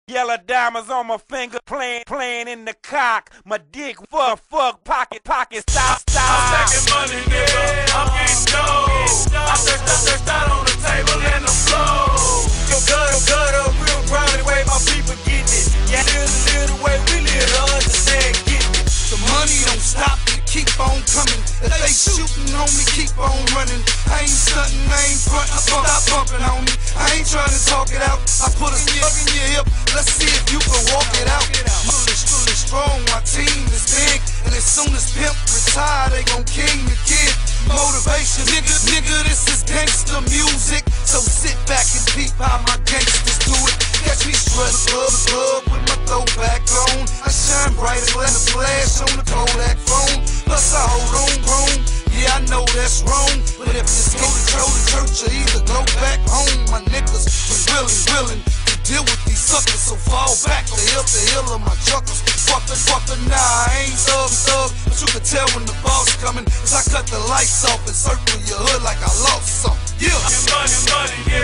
Yellow diamonds on my finger, playing in the cock. My dick, fuck, pocket, stop. I'm stacking money, nigga. I'm getting dough. I searched out on the table and the floor. Gutter, real proud of the way my people getting it. Yeah, live the way we live, to understand getting it. The money don't stop, it keep on coming. If they shooting on me, keep on running. I ain't stunting, I ain't frontin', stop bumping on me. I ain't trying to talk it out. I put a slug in your hip, let's see if you can walk it out. Fully strong, my team is big, and as soon as Pimp retire, they gon' king the kid. Motivation, nigga, this is gangster music. So sit back and peep how my gangsters do it. Catch me strutting club with my throwback on. I shine brighter than a flash on the Kodak phone. Plus I hold on grown. Yeah, I know that's wrong, but if it's go to church or either go back home, my niggas was willing to deal with these suckers. So fall back to hill of my chuckles. Fucker, nah, I ain't thug, but you can tell when the boss coming, cause I cut the lights off and circle your hood like I lost something. Yeah. Money, yeah.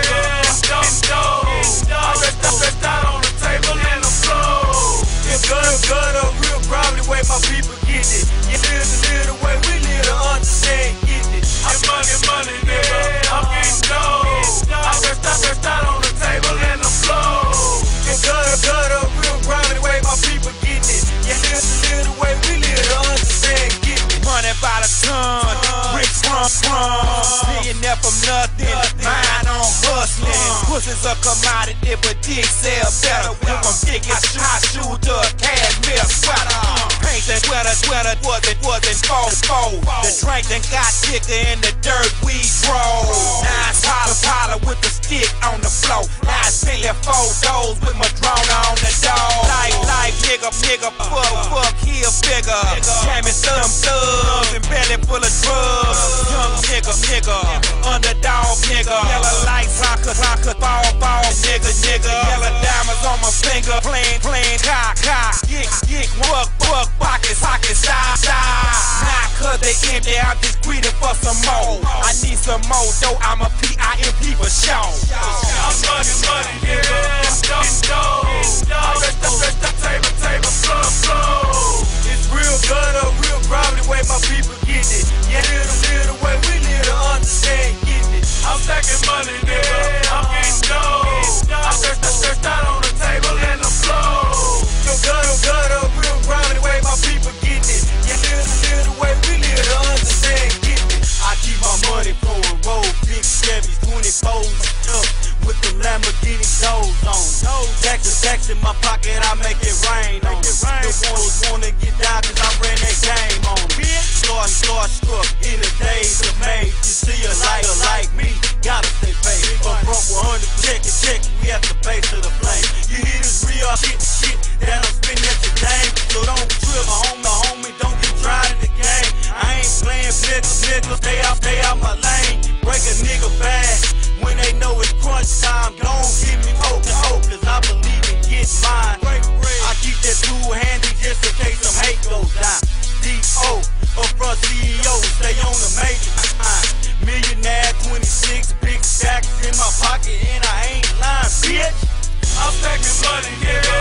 Dough. I stretched out on the table and the floor. It's gutter, real proud of the way my people get it. Yeah, live the way we live, to understand getting it. I'm money, nigga. I'm getting dough. I stretched out on the table and the floor. It's gutter, real proud of the way my people getting it. Yeah, live the way we live, to understand getting it. Money by the ton, rich from millionaire from nothing, mine on hustling. Pussy's a commodity, but dick sell better. When I'm digging, I shoot to a cashmere sweater. Paint the sweater wasn't fold. The drink done got thicker in the dirt we grow. Now it's holler with the stick on the floor. Now it's Bentley 4 doors with my drone on the door. Like nigga, fuck, here bigger. Jamming some thugs and belly full of drugs. Young nigga, underdog nigga. Yellow lights, rocker, ball, nigga. Yellow diamonds on my finger, playing cock. Yick, work, pocket, stop. Not cause they empty, I'm just greedy for some more. I need some more dough, I'm a PIMP for sure. I'm money, yeah. Dough. I stretched the table, flow. It's real gutter, real proud of the way my people get it. Yeah, live the way we live, to understand getting it. I'm stacking money, nigga. I'm getting dough. I stretched out on the table and the floor. Gutter, real proud of the way my people getting it. Yeah, live the way we live, to understand getting it. I keep my money flowing, roll big Chevys, 24s up with the Lamborghini doors on. Tax in my pocket, I make it rain on. The ones wanna get down cause I ran that game on them. Starstruck in the days of May. You see a lighter like me, gotta stay paid. Up front 100, check it, we at the base of the flame. You hear this real shit that'll spin at your game. So don't trip, homie, don't get dry in the game. I ain't playing nigga, stay out my lane. Break a nigga fast when they know it's crunch time. Don't give me hope, cause I believe in getting mine. I keep that tool handy just in case some hate goes down. D.O. up front CEO, stay on the major time. Millionaire 26, big stacks in my pocket and I ain't lying, bitch. I'm stacking money, yeah.